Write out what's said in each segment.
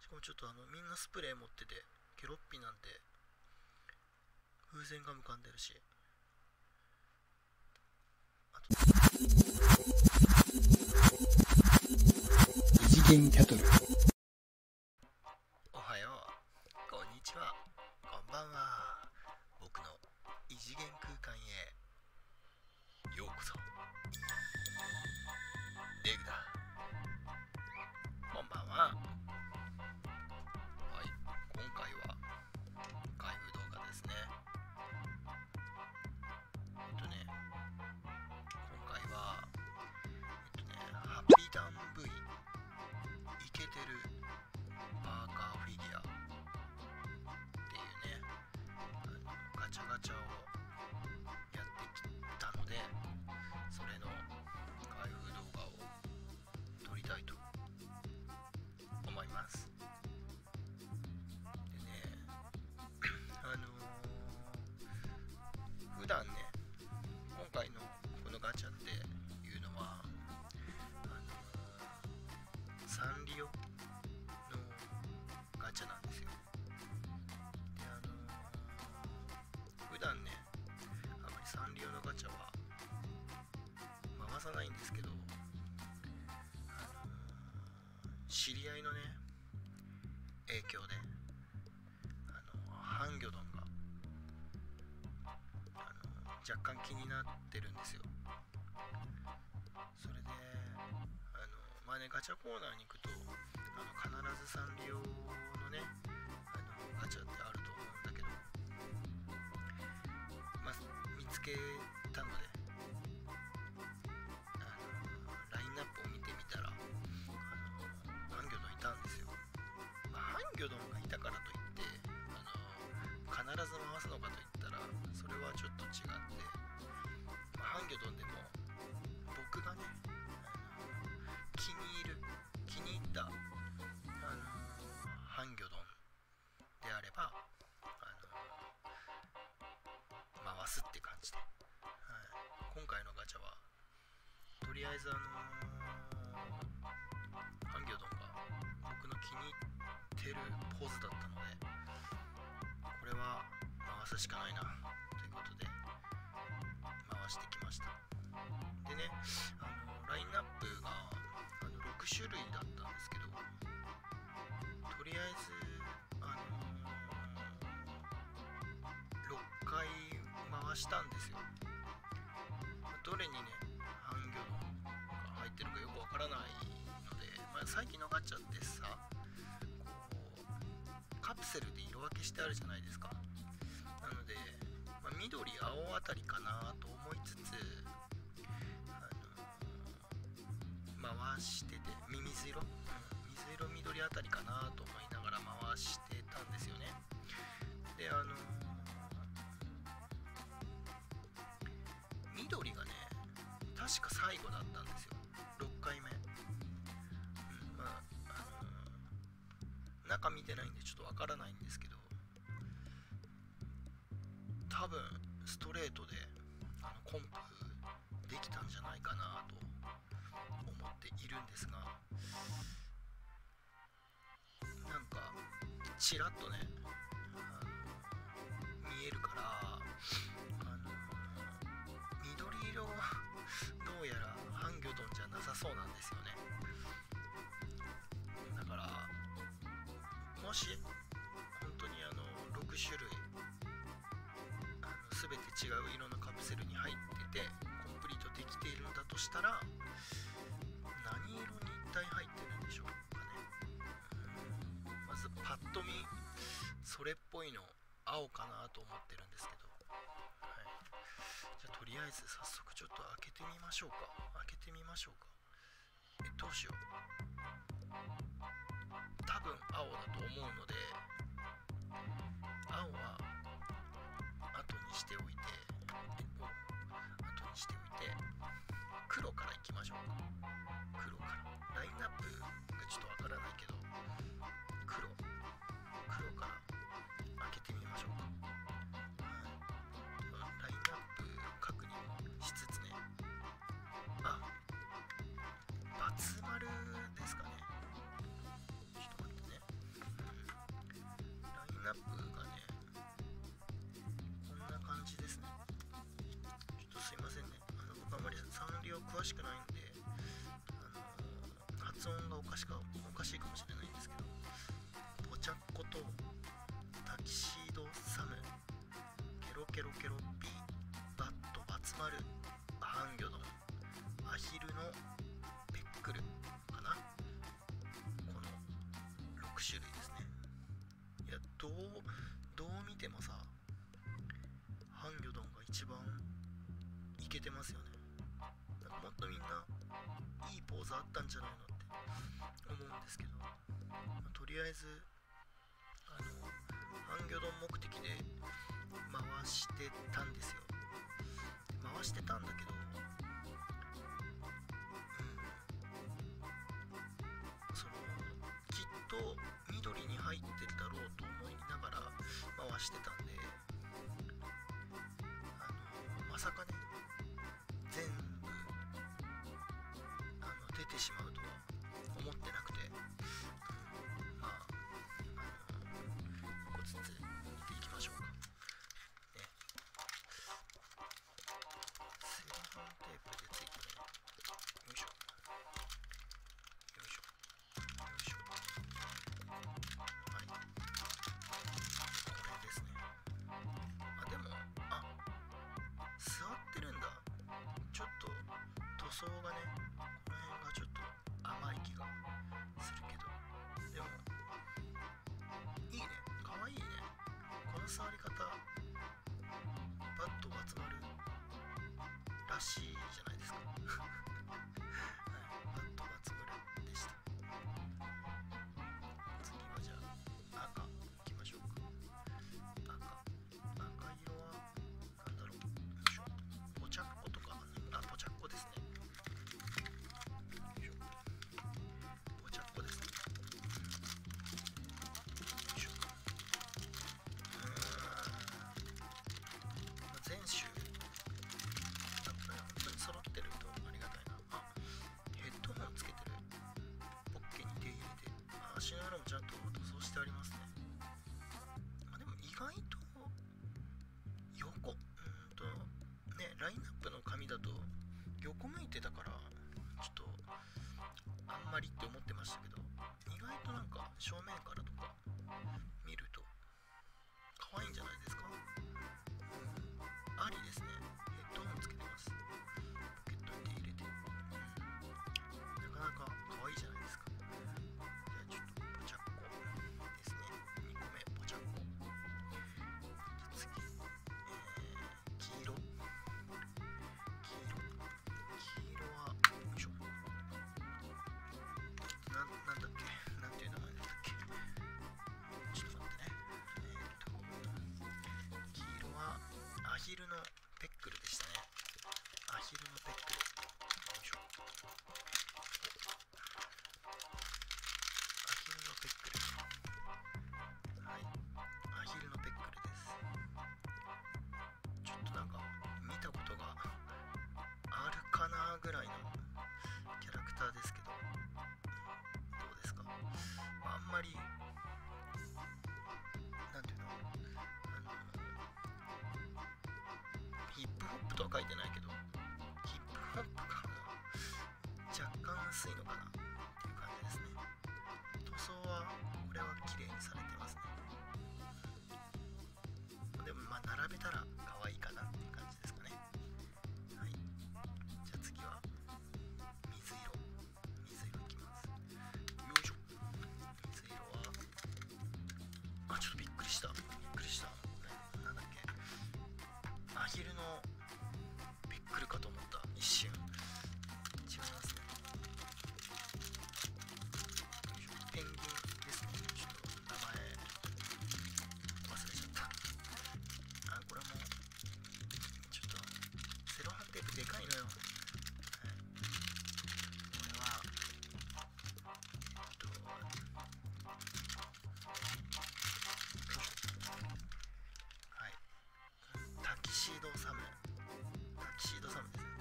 しかもちょっとみんなスプレー持ってて、ケロッピなんて風船ガム噛んでるし、あと異次元キャトル。 おはよう、こんにちは、こんばんは。僕の異次元空間へようこそ。デグだ。こんばんは。はい、今回は開封動画ですね。今回はハッピーターン V イケてるパーカーフィギュアっていうね、ガチャガチャをやってきたので、それの開封動画を撮りたいと思います。でね、普段ね、今回のこのガチャっていうのはサンリオのガチャなんですよ。で普段ね、あまりサンリオのガチャは回さないんですけど、知り合いのね影響でハンギョドンが若干気になってるんですよ。それでまあね、ガチャコーナーに行くと必ずサンリオのねガチャってあると思うんだけど、まあ、見つけたのでラインナップを見てみたらハンギョドンいたんですよ。まあ、ハンギョドンがいたからといって必ず回すのかといったらそれはちょっと違って、まあ、ハンギョドンでも僕がね気に入ったハンギョドンであれば回すって感じで、はい、今回のガチャはとりあえずハンギョドンが僕の気に入ってるポーズだったので、これは回すしかないなということで回してきました。でね、ラインナップが6種類だったんですけど、とりあえず6回回したんですよ。どれにねハンギョドンが入ってるかよくわからないので、まあ、最近のガチャってさ、カプセルで色分けしてあるじゃないですか。なので、まあ、緑青あたりかなと思いつつ回してて、水色緑あたりかなと思いながら回してたんですよね。で緑がね確か最後だったんですよ、6回目。まあ中見てないんでちょっとわからないんですけど、多分ストレートでコンプできたんじゃないかなと思っているんですが、なんかちらっとね見えるから緑色はどうやらハンギョドンじゃなさそうなんですよね。だからもし本当に6種類全て違う色のカプセルに入っててコンプリートできているのだとしたら、何色に一体入ってるんでしょうかね。まずパッと見それっぽいの青かなと思ってるんですけど、はい、じゃあとりあえず早速ちょっと開けてみましょうか。どうしよう。多分青だと思うので、青は後にしておいて黒からいきましょうか。黒からラインナップがちょっとわからないけど、黒から開けてみましょうか。ラインナップ確認しつつね、バツ丸ですかね。ちょっと待ってね。 上詳しくないんで、発音がおかしいかもしれないんですけど、ポチャッコとタキシードサム、ケロケロケロピー、バットバツマル、ハンギョドン、アヒルのペックルかな。この6種類ですね。いや、どう見てもさ、ハンギョドンが一番イケてますよね。なんかもっとみんないいポーズあったんじゃないのって思うんですけど、とりあえずハンギョドン目的で回してたんですよ。回してたんだけど、きっと緑に入ってるだろうと思いながら回してたんで、まさかね、全部出てしまうとは思ってなくて、まあ一個ずつ見ていきましょうかね。セロハンテープでついてね、よいしょよいしょよいしょ、はい、これですね。でも座ってるんだ。ちょっと塗装がね、この辺がちょっと甘い気がするけど、でもいいね、かわいいね。この触り方、バットバツマルらしいじゃないですか。はい、バットバツマルでした。次はじゃあ赤いきましょうか。赤色はなんだろう、ポチャッコとか、ポチャッコですね。ポチャッコですね。全種本当に揃ってるとありがたいな。ヘッドホンつけてる。ポッケに手入れて、足の裏もちゃんと塗装してありますね。でも意外と横ね、ラインナップの紙だと横向いてたから、ちょっとあんまりって思ってましたけど、意外となんか正面からとか見ると可愛いんじゃないですか。ありですね。ヘッドホンつけてます。ポケットに手入れて、なかなか可愛いじゃないですか。じゃあちょっとポチャッコですね。2個目ポチャッコ。次、黄色はよいしょ、なんだっけ、なんていう名前だったっけ、ちょっと待ってね。黄色はアヒルのペックルでしたね。アヒルのペックル、よいしょ、アヒルのペックル、はい、アヒルのペックルです。ちょっとなんか見たことがあるかなぐらいのキャラクターですけど、どうですか。あんまりなんていうの、ヒップホップとは書いてないけど、ヒップホップ感は若干薄いのかなっていう感じですね。塗装はこれは綺麗にされてますね。でも並べたら可愛いかなっていう感じですかね。はい、じゃあ次は水色いきます。よいしょ。水色はちょっとびっくりした。これなんだっけ、アヒルのペックルかと思った、一瞬。違いますね。ペンギンですね。ちょっと名前忘れちゃった。これもちょっとセロハンテープでかいのよ。これははい、タキシードサムですね。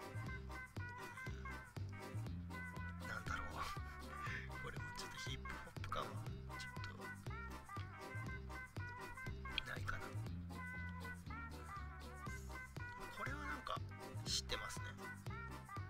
なんだろうこれもちょっとヒップホップ感はちょっとないかな。これはなんか知ってますね。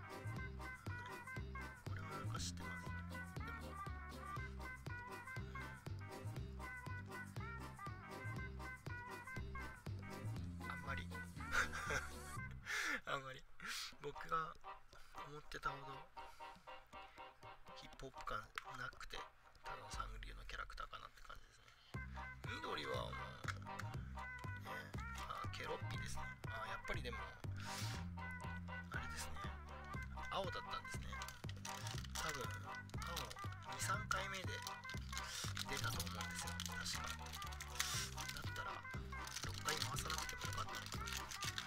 僕が思ってたほどヒップホップ感なくて、ただのサンリオのキャラクターかなって感じですね。緑はもうね、ケロッピですね。やっぱりでもあれですね、青だったんですね。多分青2、3回目で出たと思うんですよ、確か。だったら6回回さなくてもよかったのかな。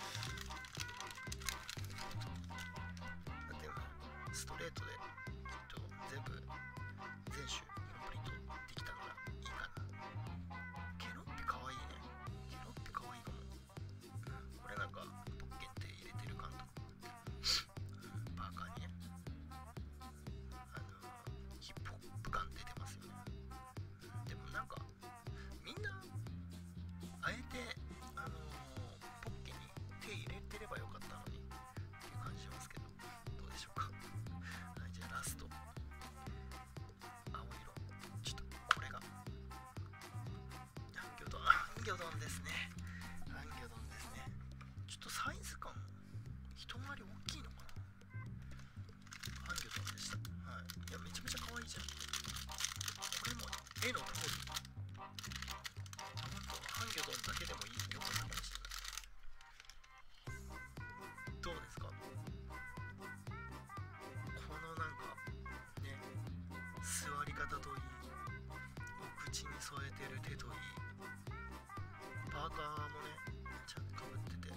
だってストレートで全部全種コンプリートできたならいいかな。ケロッピかわいいね。ケロッピかわいいかも。これなんかポッケンって入れてる感とか、パーカーにね、ヒップホップ感出てますよね。でもなんかみんなあえてポッケに手入れてればよかったのにっていう感じしますけど、どうでしょうか。はい、じゃあラスト青色、ちょっとこれがハンギョドン、ハンギョドンですね。ハンギョドンですね。ちょっとサイズ感一回り大きいのかな。ハンギョドンでした。はい、いやめちゃめちゃ可愛いじゃん。これも絵の通り、本当ハンギョドンだけでもいい、よかったかもしれない。どうですか、このなんかね、座り方といい、お口に添えてる手といい、パーカーもねちゃんとかぶってて、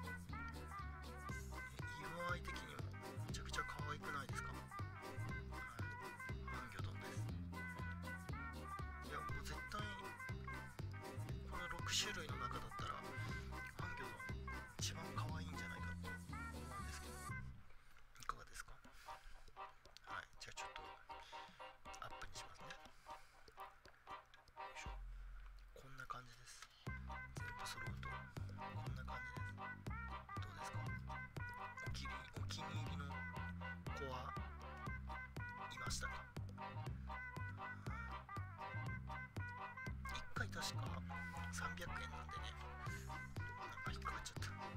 色合い的にもめちゃくちゃ可愛くないですか。はい、ハンギョドンです。いやもう絶対この6種類の中だったらハンギョドン一番可愛いんじゃないかと思うんですけど、いかがですか。はい、じゃあちょっとアップにしますね。よいしょ。こんな感じです。全部揃うとこんな感じです。どうですか。お気に入りの子はいましたか。1回確か300円なんでね、なんか引っかかっちゃった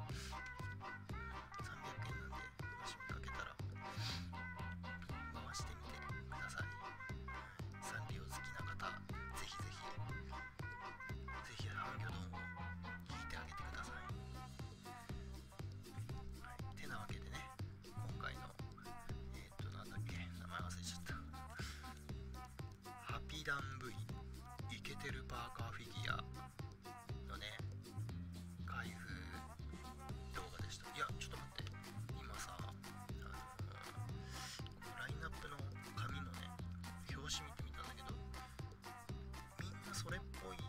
。300円なんで、もし見かけたら回してみてください。サンリオ好きな方、ぜひぜひハンギョドンを聞いてあげてください。はい、てなわけでね、今回のなんだっけ、名前忘れちゃった。ハピダン V イケてるパーカーフィギュアのね、開封動画でした。いやちょっと待って、今さ、このラインナップの紙のね表紙見てみたんだけど、みんなそれっぽい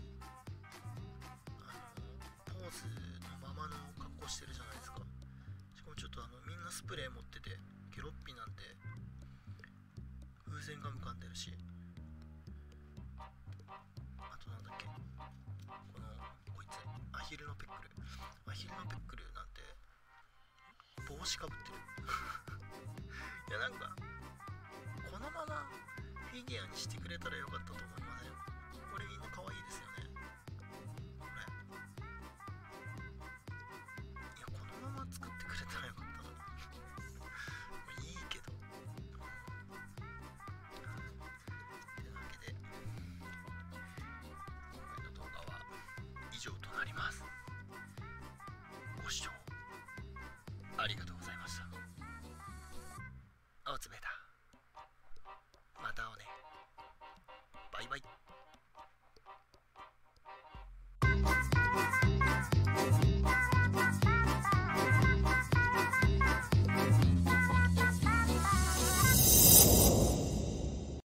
ポーズのままの格好してるじゃないですか。しかもちょっとみんなスプレー持ってて、ケロッピなんて風船ガム噛んでるし、あとなんだっけ、こいつアヒルのペックルなんて帽子かぶってるいやなんかこのままフィギュアにしてくれたらよかったと思いません？これみんな可愛